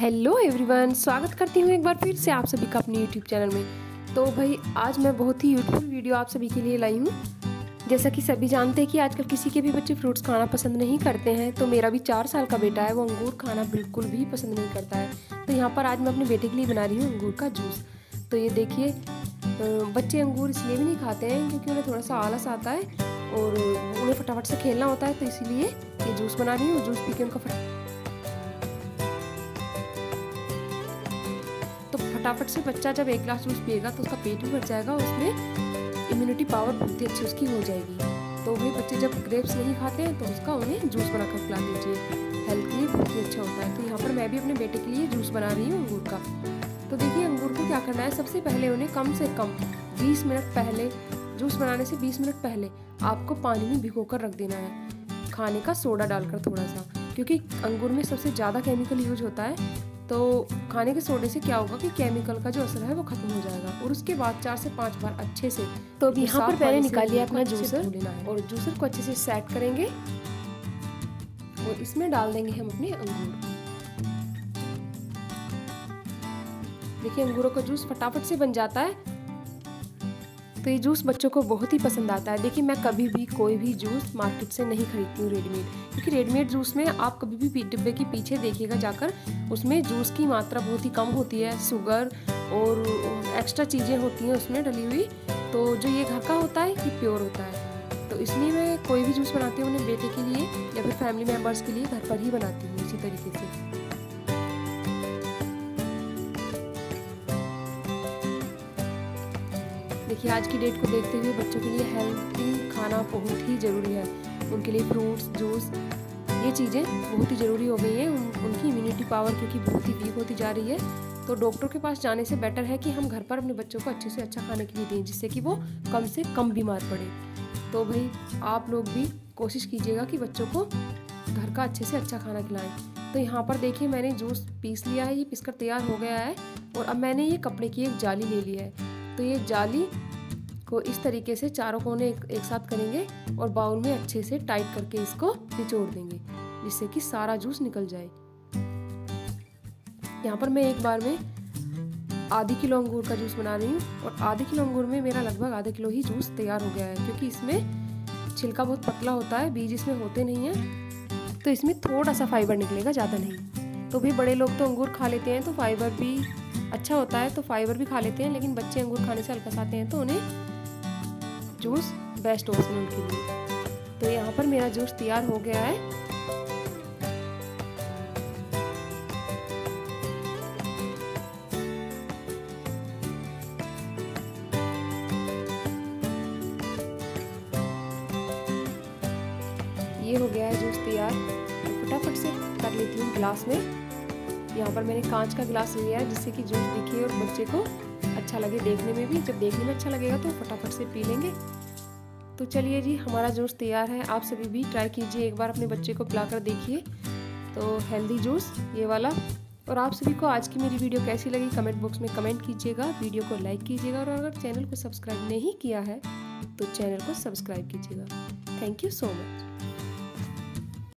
Hello everyone, स्वागत करती हूँ एक बार फिर से आप सभी का अपने यूट्यूब चैनल में। तो भाई आज मैं बहुत ही यूज़फुल वीडियो आप सभी के लिए लाई हूँ। जैसा कि सभी जानते हैं कि आजकल किसी के भी बच्चे फ्रूट्स खाना पसंद नहीं करते हैं, तो मेरा भी 4 साल का बेटा है, वो अंगूर खाना बिल्कुल भी पसंद नहीं करता है। तो यहाँ पर आज मैं अपने बेटे के लिए बना रही हूँ अंगूर का जूस। तो ये देखिए, बच्चे अंगूर इसलिए भी नहीं खाते हैं क्योंकि उन्हें थोड़ा सा आलस आता है और उन्हें फटाफट से खेलना होता है, तो इसीलिए ये जूस बना रही हूँ। जूस पी के उनका फटाफट से बच्चा जब 1 गिलास जूस पिएगा तो उसका पेट भी भर जाएगा, उसमें इम्यूनिटी पावर बहुत ही अच्छी उसकी हो जाएगी। तो वही बच्चे जब ग्रेप्स नहीं खाते हैं तो उसका उन्हें जूस बनाकर पिला दीजिए, हेल्थ के लिए बहुत ही अच्छा होता है। तो यहाँ पर मैं भी अपने बेटे के लिए जूस बना रही हूँ अंगूर का। तो देखिए, अंगूर को क्या करना है, सबसे पहले उन्हें कम से कम 20 मिनट पहले, जूस बनाने से 20 मिनट पहले आपको पानी में भिगो कर रख देना है, खाने का सोडा डालकर थोड़ा सा, क्योंकि अंगूर में सबसे ज़्यादा केमिकल यूज होता है। तो खाने के सोडे से क्या होगा कि केमिकल का जो असर है वो खत्म हो जाएगा, और उसके बाद 4 से 5 बार अच्छे से। तो अभी यहाँ पर मैंने निकाल लिया अपना जूसर, और जूसर को अच्छे से सेट करेंगे और इसमें डाल देंगे हम अपने अंगूर। देखिए, अंगूरों का जूस फटाफट से बन जाता है। तो ये जूस बच्चों को बहुत ही पसंद आता है। देखिए, मैं कभी भी कोई भी जूस मार्केट से नहीं खरीदती हूँ रेडीमेड, क्योंकि रेडीमेड जूस में आप कभी भी डिब्बे के पीछे देखिएगा जाकर, उसमें जूस की मात्रा बहुत ही कम होती है, शुगर और एक्स्ट्रा चीज़ें होती हैं उसमें डली हुई। तो जो ये घर का होता है ये प्योर होता है। तो इसलिए मैं कोई भी जूस बनाती हूँ अपने बेटे के लिए या फिर फैमिली मेम्बर्स के लिए घर पर ही बनाती हूँ इसी तरीके से। देखिए, आज की डेट को देखते हुए बच्चों के लिए हेल्थी खाना बहुत ही ज़रूरी है। उनके लिए फ्रूट्स, जूस, ये चीज़ें बहुत ही ज़रूरी हो गई हैं। उनकी इम्यूनिटी पावर क्योंकि बहुत ही वीक होती जा रही है, तो डॉक्टर के पास जाने से बेटर है कि हम घर पर अपने बच्चों को अच्छे से अच्छा खाने के लिए दें, जिससे कि वो कम से कम बीमार पड़े। तो भाई आप लोग भी कोशिश कीजिएगा कि बच्चों को घर का अच्छे से अच्छा खाना खिलाएं। तो यहाँ पर देखिए, मैंने जूस पीस लिया है, ये पीसकर तैयार हो गया है, और अब मैंने ये कपड़े की एक जाली ले ली है। तो ये जाली को इस तरीके से चारों कोने एक साथ करेंगे और बाउल में अच्छे से टाइट करके इसको निचोड़ देंगे, जिससे कि सारा जूस निकल जाए। यहाँ पर मैं एक बार में आधी किलो अंगूर का जूस बना रही हूँ, और आधे किलो अंगूर में मेरा लगभग आधा किलो ही जूस तैयार हो गया है, क्योंकि इसमें छिलका बहुत पतला होता है, बीज इसमें होते नहीं हैं, तो इसमें थोड़ा सा फाइबर निकलेगा, ज़्यादा नहीं। तो भी बड़े लोग तो अंगूर खा लेते हैं तो फाइबर भी अच्छा होता है, तो फाइबर भी खा लेते हैं, लेकिन बच्चे अंगूर खाने से हल्का आते हैं, तो उन्हें जूस बेस्ट ऑप्शन उनके लिए। तो यहाँ पर मेरा जूस तैयार हो गया है। ये हो गया है जूस तैयार। फटाफट से कर लेती हूँ गिलास में। यहाँ पर मैंने कांच का गिलास लिया है, जिससे कि जूस दिखे और बच्चे को अच्छा लगे देखने में भी। जब देखने में अच्छा लगेगा तो फटाफट से पी लेंगे। तो चलिए जी, हमारा जूस तैयार है। आप सभी भी ट्राई कीजिए, एक बार अपने बच्चे को पिलाकर देखिए। तो हेल्दी जूस ये वाला। और आप सभी को आज की मेरी वीडियो कैसी लगी कमेंट बॉक्स में कमेंट कीजिएगा, वीडियो को लाइक कीजिएगा, और अगर चैनल को सब्सक्राइब नहीं किया है तो चैनल को सब्सक्राइब कीजिएगा। Thank you so much.